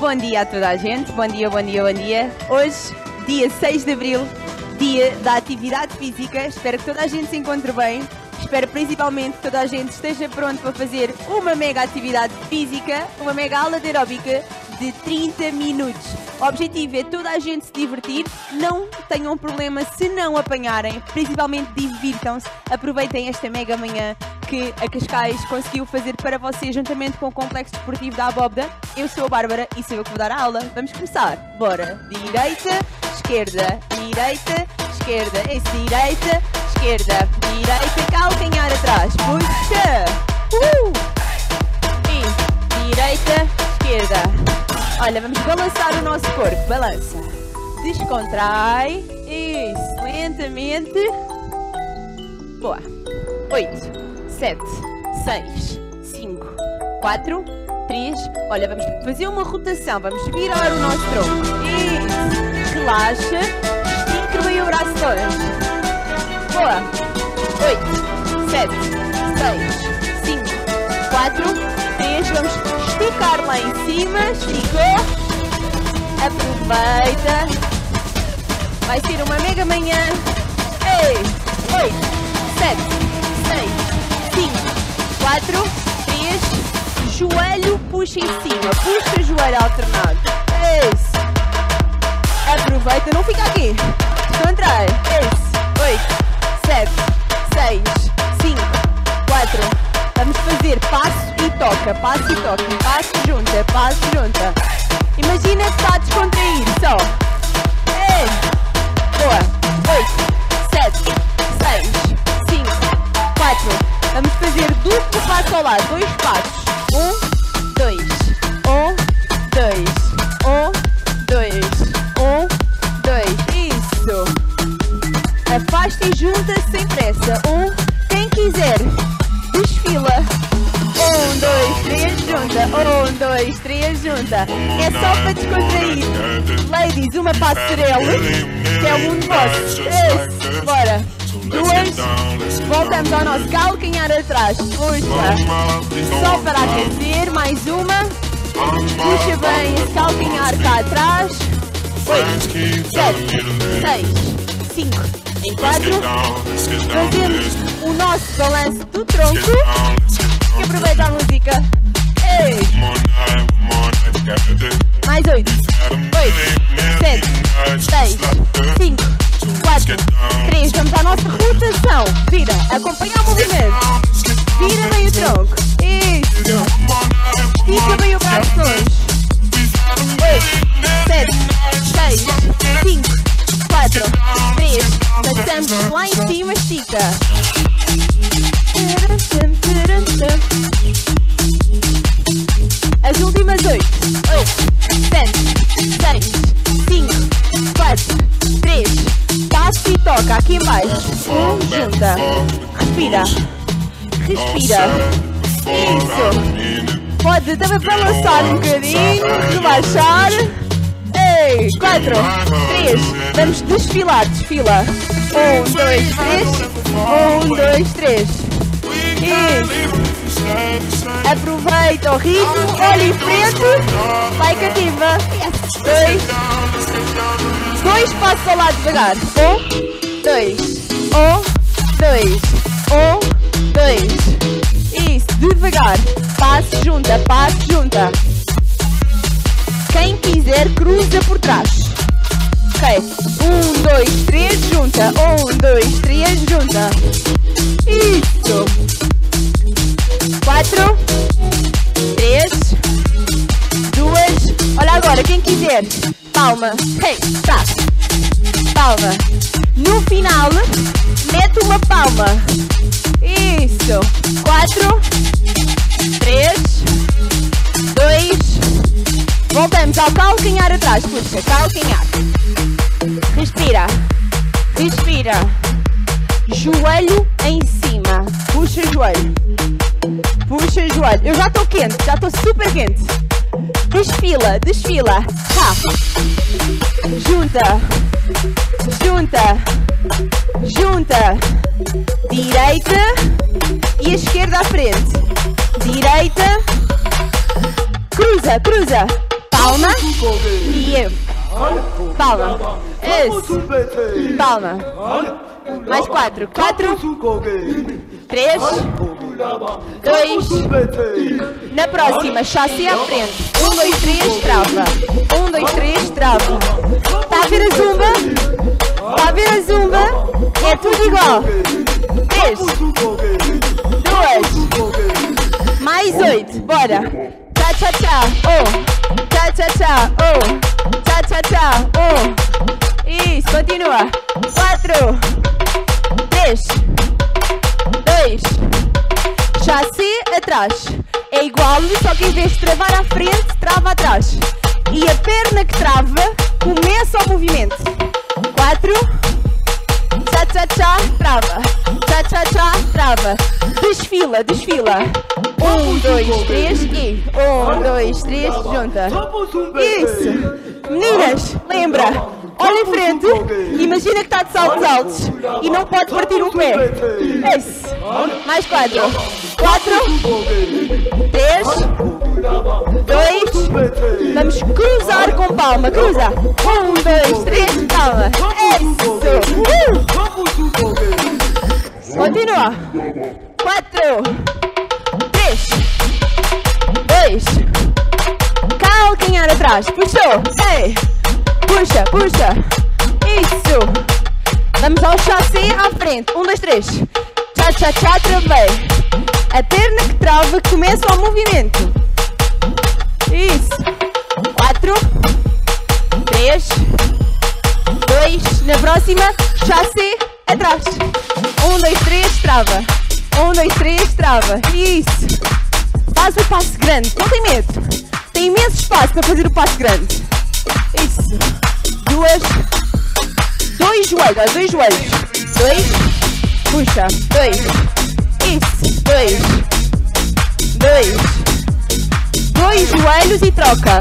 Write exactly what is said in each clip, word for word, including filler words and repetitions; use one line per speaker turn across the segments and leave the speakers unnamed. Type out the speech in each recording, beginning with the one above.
bom dia a toda a gente, bom dia, bom dia, bom dia. Hoje, dia seis de Abril, dia da atividade física, espero que toda a gente se encontre bem, espero principalmente que toda a gente esteja pronto para fazer uma mega atividade física, uma mega aula de aeróbica de trinta minutos. O objetivo é toda a gente se divertir, não tenham problema se não apanharem, principalmente divirtam-se, aproveitem esta mega manhã que a Cascais conseguiu fazer para vocês juntamente com o Complexo Desportivo da Abóbora. Eu sou a Bárbara e sou eu que vou dar a aula. Vamos começar. Bora. Direita, esquerda, direita, esquerda, esse direita, esquerda, direita, calcanhar atrás. Puxa. Uh! E direita, esquerda. Olha, vamos balançar o nosso corpo. Balança. Descontrai. Isso. Lentamente. Boa. Oito. sete, seis, cinco, quatro, três. Olha, vamos fazer uma rotação. Vamos virar o nosso tronco. Isso. Relaxa. Estica bem o braço todo. Boa. oito, sete, seis, cinco, quatro, três. Vamos esticar lá em cima. Esticou. Aproveita. Vai ser uma mega manhã. Ei. oito, sete, seis, cinco, quatro, três, joelho puxa em cima, puxa joelho alternado, isso, aproveita, não fica aqui, contrai, isso, oito, sete, seis, cinco, quatro, vamos fazer passo e toca, passo e toca, passo junta, passo junta, imagina que está a descontrair, só, ei, boa, oito, sete, seis, cinco, quatro, vamos fazer duplo passo ao lado, dois passos. Um, dois, um, dois, um, dois, um, dois. Isso. Afasta e junta sem pressa. Um, quem quiser, desfila. Um, dois, três, junta. Um, dois, três, junta. É só para descontrair. Ladies, uma passarela, que é um de vós. Isso. Bora. Duas, voltamos ao nosso calcanhar atrás, puxa, só para aquecer, mais uma, puxa bem esse calcanhar cá atrás, oito, sete, seis, cinco, em quatro, fazemos o nosso balanço do tronco, que aproveita a música, ei, mais oito, oito, sete, seis, cinco, quatro, três, vamos à nossa rotação. Vira, acompanha o movimento. Vira bem o tronco. Isso. Estica bem o braço longe. oito, sete, seis, cinco, quatro, três. Passamos lá em cima, estica. As últimas oito. oito, sete, seis, cinco, quatro, três. Passo e toca aqui embaixo. Um, junta. Respira. Respira. Isso. Pode também balançar um bocadinho. Relaxar. Ei, quatro, três. Vamos desfilar. Desfila. Um, dois, três. Um, dois, três. Isso. Aproveita o ritmo. Olha em frente. Vai cativa. Dois. Dois passos ao lado devagar. Um, dois, um, dois, um, dois. Isso, devagar. Passo junta, passo junta. Quem quiser, cruza por trás. Ok. Um, dois, três, junta. Um, dois, três, junta. Isso. Quatro, três, duas. Olha agora, quem quiser. Palma, hey, tá. Palma. No final, mete uma palma. Isso. Quatro, três, dois. Voltamos ao calcanhar atrás. Puxa, calcanhar. Respira. Respira. Joelho em cima. Puxa joelho. Puxa joelho. Eu já estou quente, já estou super quente. Desfila, desfila. Tá. Junta. Junta. Junta. Direita e a esquerda à frente. Direita. Cruza, cruza. palma e eu. Palma. Isso. Palma. Mais quatro. Quatro. Três. Dois. Na próxima, chassi à frente. Um, dois, três, trava. Um, dois, três, trava. Está a ver a zumba? Está a ver a zumba? É tudo igual. Três. Duas. Mais oito. Bora. Tchá, tchá, tchá. Um. Tchá, tchá, tchá. Um. Tchá, tchá, tchá. Um. Isso. Continua. Quatro. Três. Dois. Chassi atrás. É igual, só que em vez de travar à frente, trava atrás. E a perna que trava começa o movimento. Quatro. Tchá, tchá, tchá, trava. Tchá, tchá, tchá, trava. Desfila, desfila. Um, dois, três e... Um, dois, três, junta. Isso. Meninas, lembra. Olha em frente, imagina que está de saltos altos e não pode partir um pé. Esse. Mais quatro. Quatro. Três. Dois. Vamos cruzar com palma. Cruza. Um, dois, três, palma. Isso. Uh. Continua. Quatro. Três. Dois. Calcanhar atrás. Puxou. Ei. Puxa, puxa. Isso. Vamos ao chassi à frente. Um, dois, três. Tchá, tchá, tchá, travei. A perna que trava começa o movimento. Isso. Quatro. Três. Dois. Na próxima, chassi atrás. Um, dois, três, trava. Um, dois, três, trava. Isso. Faz o passo grande. Não tem medo. Tem imenso espaço para fazer o passo grande. Isso. Duas. Dois joelhos. Dois joelhos. Dois. Puxa. Dois. Isso. Dois. Dois. Dois joelhos e troca.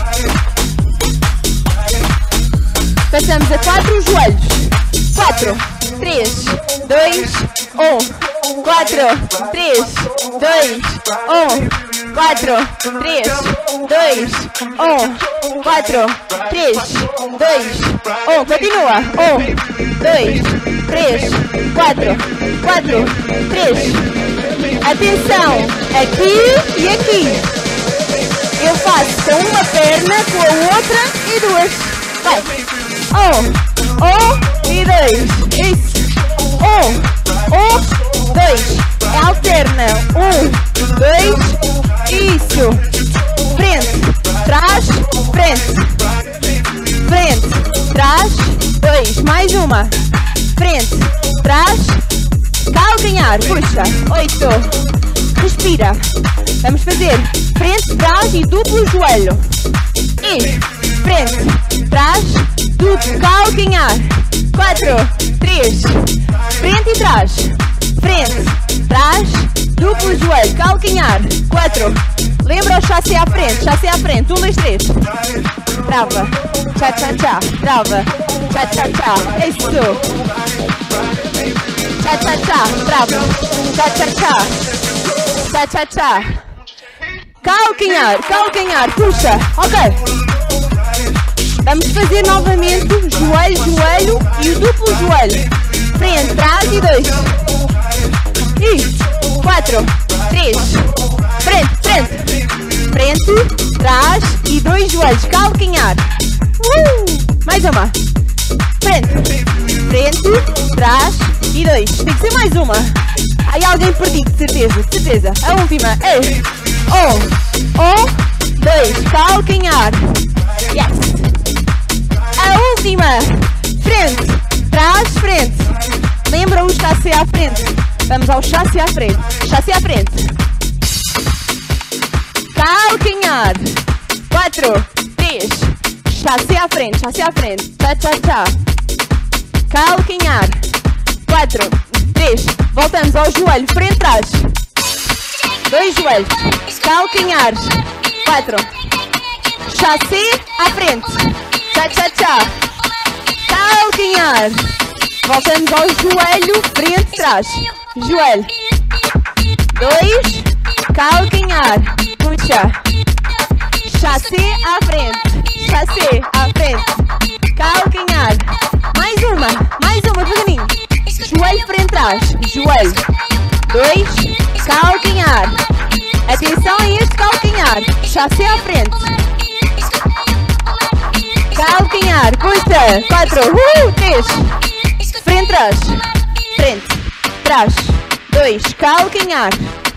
Passamos a quatro joelhos. Quatro. Três. Dois. Um. Quatro. Três. Dois. Um. Quatro, três, dois, um, quatro, três, dois, um, continua, um, dois, três, quatro, quatro, três, atenção, aqui e aqui, eu faço com uma perna, com a outra e duas, vai, um, um e dois, isso, um, um, dois, alterna, um, dois, isso, frente, trás, frente, frente, trás, dois, mais uma, frente, trás, calcanhar, puxa, oito, respira, vamos fazer frente, trás e duplo joelho, e frente, trás, duplo, calcanhar, quatro, três, frente e trás, frente, trás, duplo joelho, calcanhar, quatro, lembra o chassi à frente, chassi à frente, um, dois, três, trava, tchá, tchá, tchá, trava, tchá, tchá, tchá, isso, tchá, tchá, tchá, trava, tchá, tchá, tchá, tchá, tchá, tchá, calcanhar, calcanhar, puxa, ok, vamos fazer novamente joelho, joelho e o duplo joelho, frente, trás e dois, e quatro, três, frente, frente, frente, trás e dois joelhos, calcanhar, uh! Mais uma, frente, frente, trás e dois, tem que ser mais uma, aí alguém perdido, de certeza, de certeza, a última, ei, um, um, dois, calcanhar, yes, a última, frente, trás, frente, lembra o chassi à frente, vamos ao chassi à frente, chassi à frente, calcanhar, quatro, três, chassi à frente, chassi à frente, tchá, tchá, tchá, calcanhar, quatro, três, voltamos ao joelho, frente, trás, dois joelhos, calcanhar, quatro, chassi à frente, tchá, tchá, tchá, calcanhar, voltamos ao joelho, frente, trás, joelho, dois, calcanhar, puxa, chassi Chassé à frente. Chassé à frente. Calcanhar. Mais uma. Mais uma, devagarinho. Joelho frente trás. Joelho. Dois. Calcanhar. Atenção a este calcanhar. Chassé à frente. Calcanhar. Costa. Quatro. Uh, três. Frente trás. Frente. Trás. Dois. Calcanhar.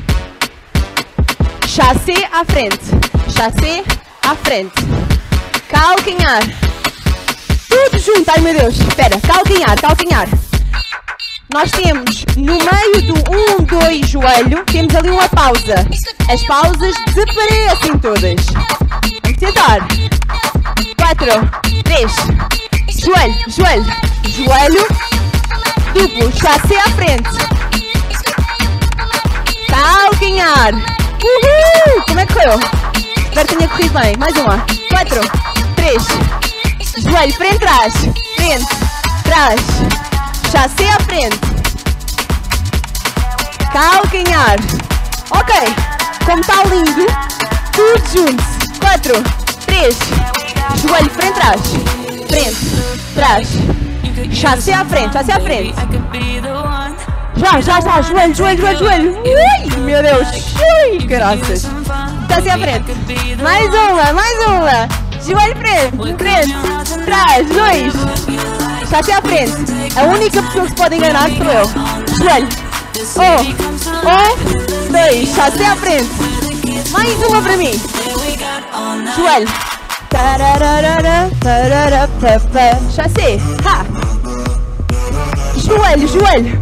Chassé à frente. Chassé à frente. Calcanhar. Tudo junto. Ai meu Deus. Espera. Calcanhar. Calcanhar. Nós temos no meio do um, dois joelho, temos ali uma pausa. As pausas desaparecem todas. Vamos tentar. Quatro. Três. Joelho. Joelho. Joelho. Duplo. Chassé à frente. Calcanhar. Uhul! Como é que correu? Espero que tenha corrido bem. Mais uma. Quatro. Três. Joelho, frente, trás. Frente. Trás. Chassé à frente. Calcanhar. Ok. Como está lindo. Tudo junto. Quatro. Três. Joelho, frente, trás. Frente. Trás. Chassé à frente. Chassé à frente. Já, já, já, joelho, joelho, joelho, joelho. Ui, meu Deus. Ui, graças. Chassé à frente. Mais uma, mais uma. Joelho frente, frente, trás, dois. Chassé à frente. A única pessoa que se pode enganar sou eu. Joelho. Um, um, dois. Chassé à frente. Mais uma para mim. Joelho. Tararara, tarara, chassé. Ha. Joelho, joelho.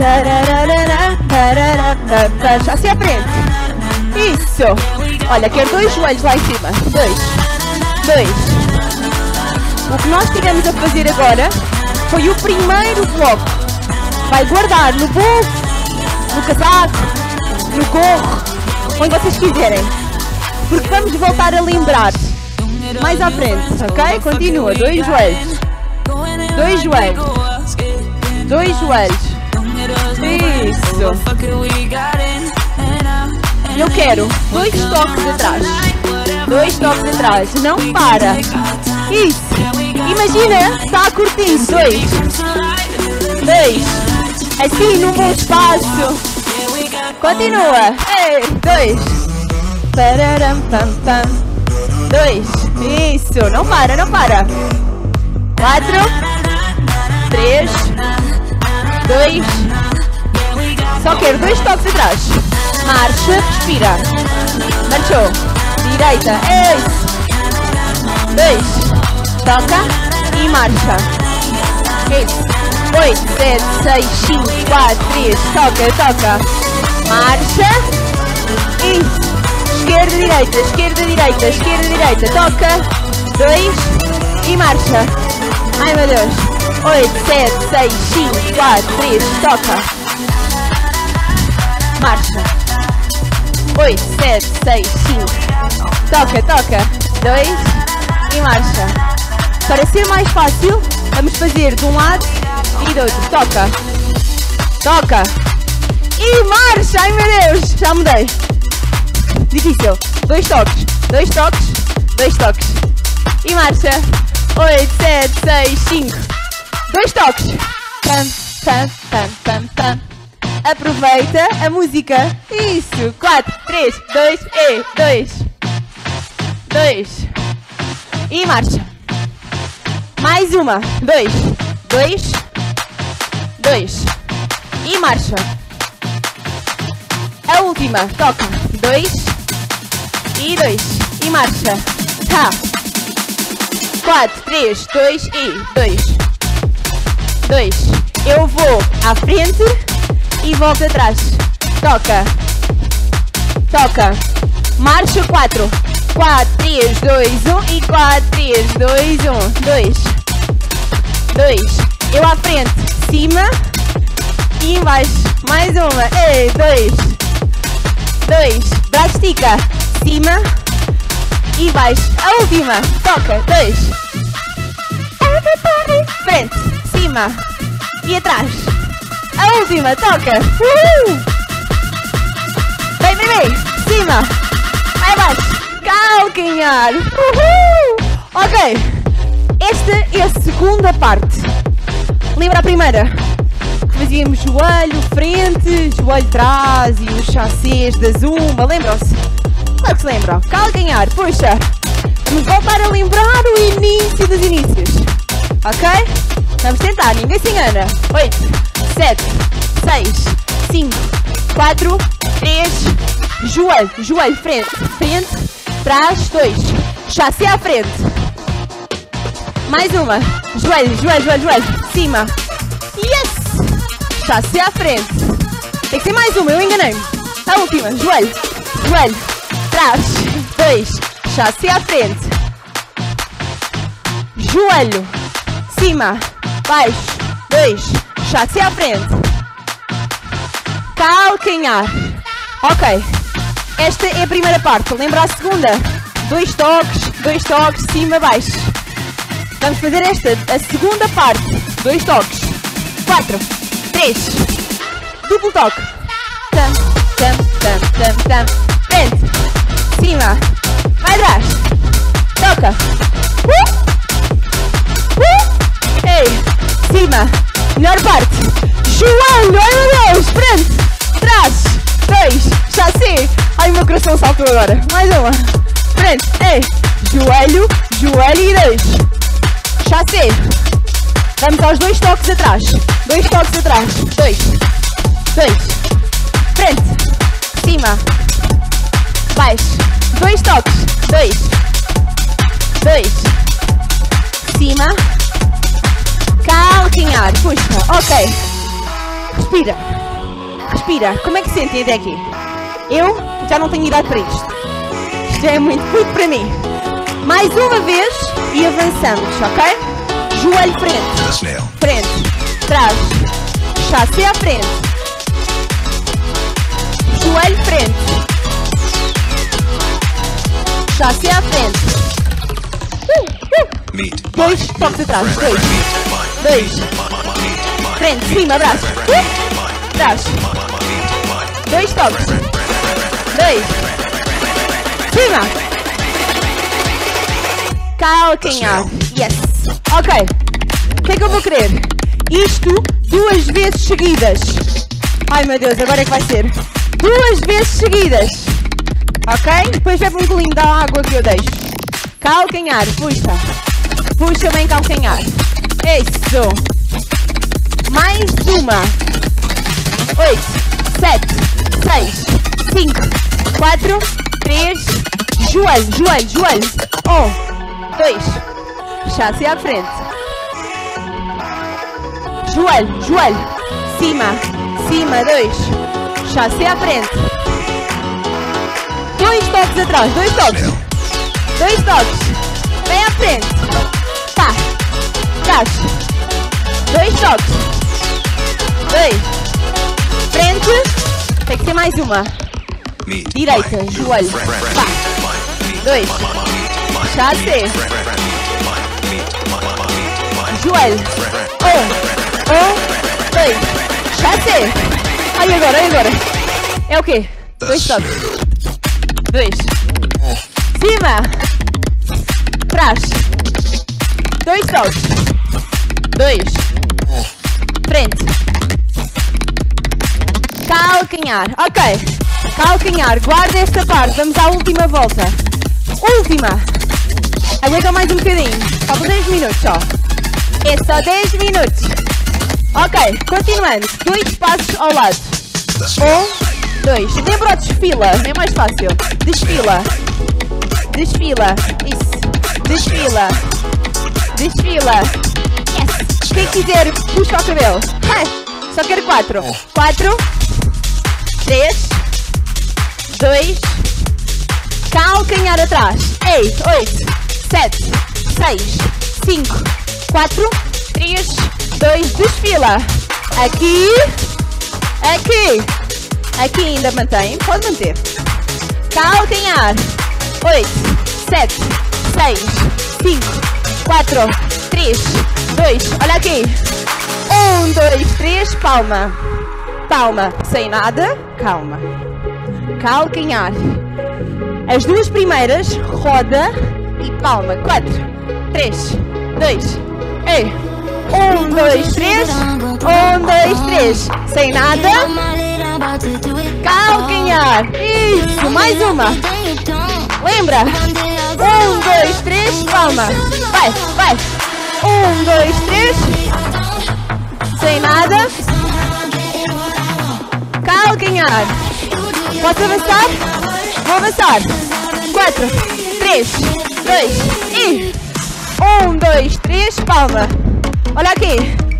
Chassé à frente. Isso. Olha, quero dois joelhos lá em cima. Dois. Dois. O que nós tivemos a fazer agora foi o primeiro bloco. Vai guardar no bolso, no casaco, no gorro, onde vocês quiserem. Porque vamos voltar a lembrar. Mais à frente, ok? Continua. Dois joelhos. Dois joelhos. Dois joelhos. Isso. Eu quero dois toques atrás. Dois toques atrás. Não para. Isso. Imagina, está a curtir. Dois. Dois. Assim, num bom espaço. Continua. Ei, dois. Pararam, pam, pam. Dois. Isso. Não para, não para. Quatro. Três. Dois. Só quero dois toques atrás. Marcha, respira. Marchou. Direita. Isso. Dois. Toca e marcha. Isso. Oito, sete, seis, cinco, quatro, três. Toca, toca. Marcha. Isso. Esquerda, direita, esquerda, direita, esquerda, direita. Toca. Dois. E marcha. Ai meu Deus. Oito, sete, seis, cinco, quatro, três. Toca. Marcha. Oito, sete, seis, cinco. Toca, toca. Dois. E marcha. Para ser mais fácil, vamos fazer de um lado e do outro. Toca. Toca. E marcha. Ai meu Deus. Já mudei. Difícil. Dois toques. Dois toques. Dois toques. E marcha. Oito, sete, seis, cinco. Dois toques. Pam, pam, pam, pam, pam. Aproveita a música. Isso. Quatro, três, dois, e dois. Dois. E marcha. Mais uma. Dois. Dois. Dois. E marcha. A última. Toca. Dois. E dois. E marcha. Tá. Quatro, três, dois e dois. Dois. Eu vou à frente e volto atrás. Toca. Toca. Marcha quatro. quatro, três, dois, um e quatro, três, dois, um. Dois. Dois. Eu à frente. Cima. E embaixo. Mais uma. Ei, dois. Dois. Braço estica. Cima. E baixo. A última. Toca. Dois. Frente. Cima. E atrás. A última. Toca. Uhul. Vem, vem, vem. Cima. Vai abaixo. calcanhar. Uhul! Ok, esta é a segunda parte. Lembra a primeira? Fazíamos joelho, frente, joelho trás e os chassés da zumba, lembram-se? Claro que se lembram. Calcanhar, puxa. Vamos voltar a lembrar o início dos inícios. Ok? Vamos tentar, ninguém se engana. oito, sete, seis, cinco, quatro, três, joelho, joelho, frente, frente, trás, dois, chassé à frente. Mais uma, joelho, joelho, joelho, joelho, cima. Yes! Chassé à frente. Tem que ser mais uma, eu enganei-me. A última, joelho, joelho, trás, dois, chassé à frente. Joelho, cima, baixo, dois, chassé à frente. Calcanhar. Ok, esta é a primeira parte. Lembra a segunda? Dois toques, dois toques, cima, baixo. Vamos fazer esta, a segunda parte. Dois toques. Quatro, três, duplo toque. Tam, tam, tam, tam, tam. Frente, cima, vai atrás. Toca. Uh! Uh! Ei, cima, melhor parte. Joelho, ai meu Deus, frente, trás, dois, chassé. Ai, o meu coração saltou agora. Mais uma. Frente, ei, joelho, joelho e dois. Chassé. Vamos aos dois toques atrás. Dois toques atrás. Dois, dois. Frente, cima, baixo. Dois toques. Dois, dois. Cima, calcanhar. Puxa, ok. Respira. Respira. Como é que sentem até aqui? Eu já não tenho idade para isto. Isto é muito, muito para mim. Mais uma vez e avançamos, ok? Joelho frente. Frente. Trás. Chassé à frente. Joelho frente. Chassé à frente. Uh, uh. Dois toques atrás. Dois. Dois. Frente, cima, abraço. Uh. Trás. Dois toques. Dois. Cima. Calcanhar. Yes. Ok. O que é que eu vou querer? Isto duas vezes seguidas. Ai meu Deus, agora é que vai ser. Duas vezes seguidas. Ok? Depois bebe um golinho da água que eu deixo. Calcanhar. Puxa. Puxa bem calcanhar. Isso. Mais uma. Oito. Sete. Seis. Cinco. Quatro. Três. Joelho. Joelho. Joelho. Um. Dois. Chassé à frente. Joelho. Joelho. Cima. Cima. Dois. Chassé à frente. Dois toques atrás. Dois toques. Dois toques. Bem à frente. Tá. Trás. Dois toques. Dois. Frente. Tem que ser mais uma. Direita. Joelho. Pá. Dois. Chassé. Joelho. Um. Um. Dois. Chassé. Ai, agora, ai, agora. É o quê? Dois toques. Dois. Cima. Trás. Dois toques. Dois. Frente. Calcanhar. Ok. Calcanhar. Guarda esta parte. Vamos à última volta. Última. Aguenta mais um bocadinho. Faltam dez minutos só. É só dez minutos. Ok. Continuando. Dois passos ao lado. Um. Dois. Lembra o desfila. É mais fácil. Desfila. Desfila. Isso. Desfila. Desfila. Yes. Quem quiser, puxa o cabelo. Vai. Só quero quatro. Quatro. Três. Dois. Calcanhar atrás. Ei. Oito. Sete. Seis. Cinco. Quatro. Três. Dois. Desfila. Aqui. Aqui. Aqui ainda mantém. Pode manter. Calcanhar. Oito. Sete. Seis. Cinco. Quatro. Três. Dois. Olha aqui. Um, dois, três. Palma. Palma. Sem nada. Calma. Calcanhar. As duas primeiras, roda e palma. quatro, três, dois, ei. um, dois, três. um, dois, três. Sem nada. Calcanhar. Isso, mais uma. Lembra? um, dois, três, palma. Vai, vai. um, dois, três. Sem nada. Calcanhar. Posso avançar? Vou avançar. quatro, três, dois e... um, dois, três, palma. Olha aqui.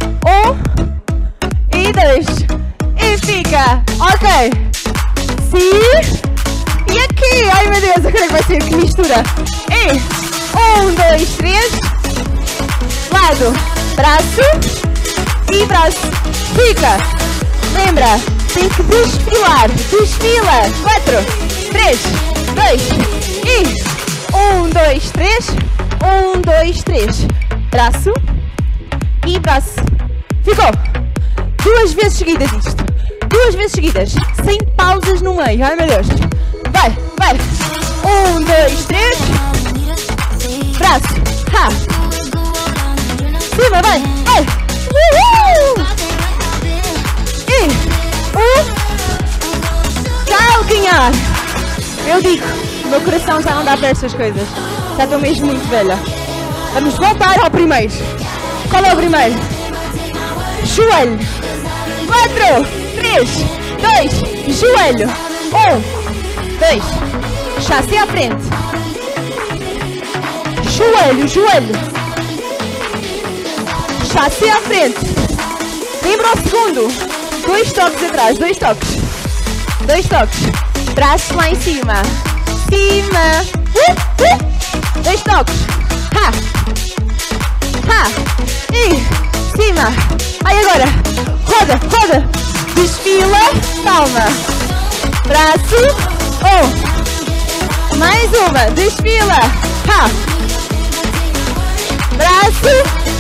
um e dois. E fica. Ok. Sim. E aqui. Ai meu Deus, agora vai ser que mistura. E um, dois, três. Lado. Braço. E braço. Fica. Lembra? Tem que desfilar. Desfila. quatro, três, dois e um, dois, três. um, dois, três. Braço. E braço. Ficou. Duas vezes seguidas isto. Duas vezes seguidas. Sem pausas no meio. Ai meu Deus. Vai, vai. Um, dois, três. Braço. Ha. Cima, vai, vai. Uhul. E um. Calcanhar. Eu digo, o meu coração já não dá para estas coisas. Já estou mesmo muito velha. Vamos voltar ao primeiro. Qual é o primeiro? Joelho. quatro, três, dois, joelho. um, dois. Chassi à frente. Joelho, joelho. Chassi à frente. Lembra o segundo. Dois toques atrás, dois toques. Dois toques. Braço lá em cima. Cima. Uh, uh. Dois toques. Ha. Ha. E cima. Aí agora. Roda, roda. Desfila. Palma. Braço. Um. Mais uma. Desfila. Ha. Braço.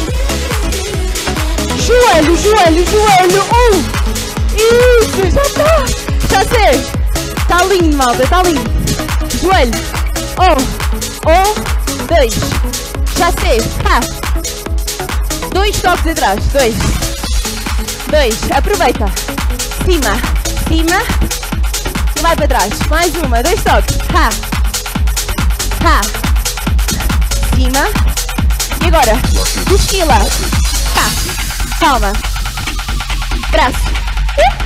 Joelho, joelho, joelho. Um. Isso, já está. Já sei. Está lindo, malta. Está lindo. Joelho. Um. Um. Dois. Já sei. Ha. Dois toques atrás. Dois. Dois. Aproveita. Cima. Cima. E vai para trás. Mais uma. Dois toques. Ha. Ha. Cima. E agora. Desfila. Ha. Palma. Braço. Uh.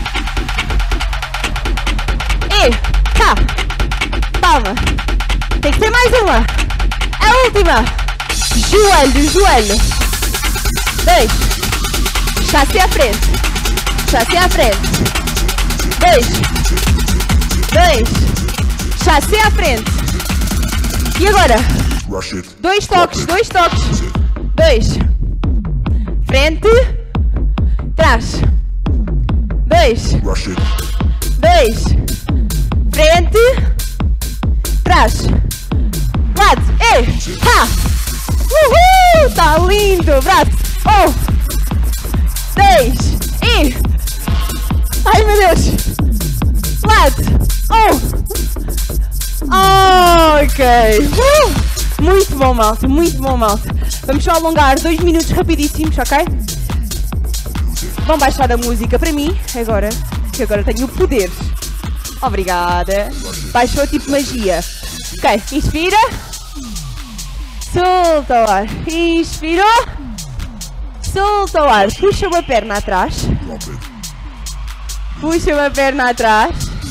E. Ha. Palma. Tem que ser mais uma. A última. Joelho. Joelho. Dois. Chassi à frente. Chassi à frente. Dois. Dois. Chassi à frente. E agora? Dois toques. Dois toques. Dois. Frente. Trás. Dois. Dois. Frente. Trás. Lado. Ei. Ha. Uhul. Tá lindo. Braço. Um, dois e... Ai meu Deus! Lado! Um! Ok! Uh! Muito bom, malta! Muito bom, malta! Vamos só alongar dois minutos rapidíssimos, ok? Vão baixar a música para mim, agora, que agora tenho o poder. Obrigada! Baixou tipo magia. Ok, inspira. Solta o ar. Inspirou. Solta o ar, puxa uma perna atrás. Puxa uma perna atrás.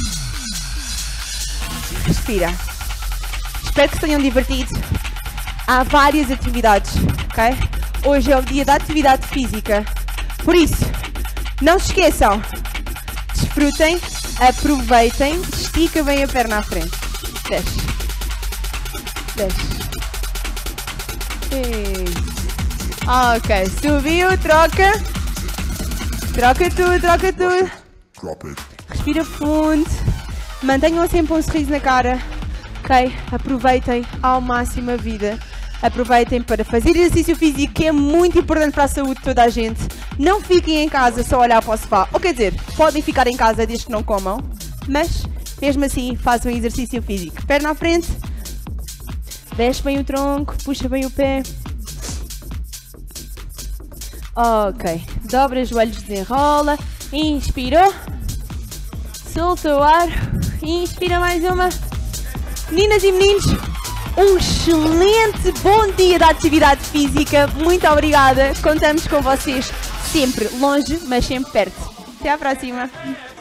Respira. Espero que se tenham divertido. Há várias atividades, ok? Hoje é o dia da atividade física. Por isso, não se esqueçam. Desfrutem, aproveitem, estica bem a perna à frente. Desce. Desce. Isso. Ok, subiu, troca. Troca tudo, troca tudo. Respira fundo. Mantenham sempre um sorriso na cara. Ok? Aproveitem ao máximo a vida. Aproveitem para fazer exercício físico, que é muito importante para a saúde de toda a gente. Não fiquem em casa só a olhar para o sofá. Ou quer dizer, podem ficar em casa desde que não comam, mas Mesmo assim, faça um exercício físico. Perna à frente. Desce bem o tronco, puxa bem o pé. Ok. Dobra os joelhos, desenrola. Inspirou. Solta o ar. Inspira mais uma. Meninas e meninos, um excelente bom dia de atividade física. Muito obrigada. Contamos com vocês sempre longe, mas sempre perto. Até à próxima.